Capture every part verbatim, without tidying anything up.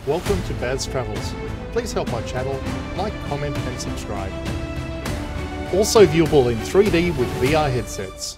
Welcome to Baz Travels. Please help my channel, like, comment and subscribe. Also viewable in three D with V R headsets.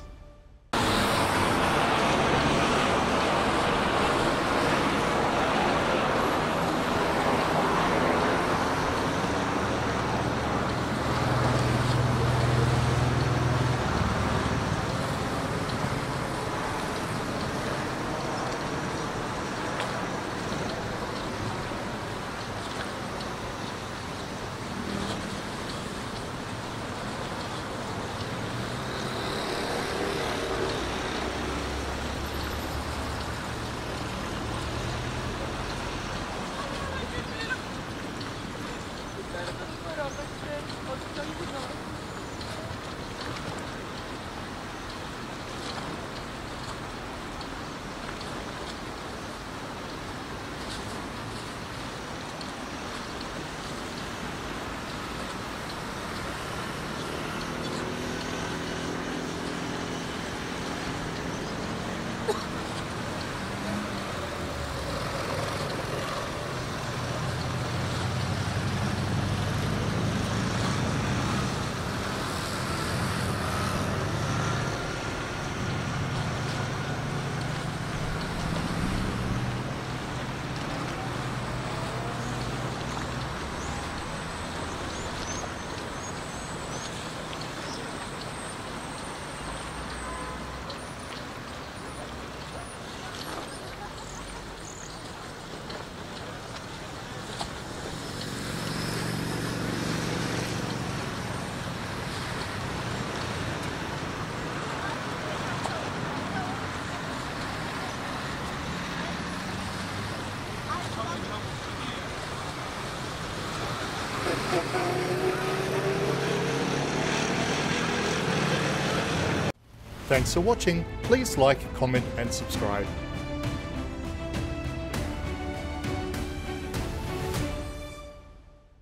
Thanks for watching. Please like, comment and subscribe.